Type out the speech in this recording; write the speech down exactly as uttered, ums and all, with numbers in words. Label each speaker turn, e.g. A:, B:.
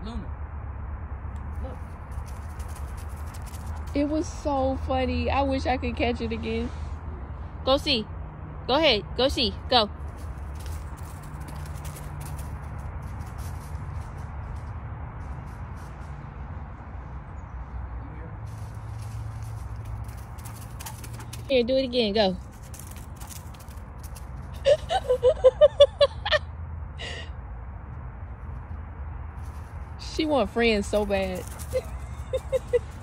A: Luna. Look.
B: It was so funny. I wish I could catch it again. Go see. Go ahead. Go see. Go. Here, do it again. Go. She want friends so bad.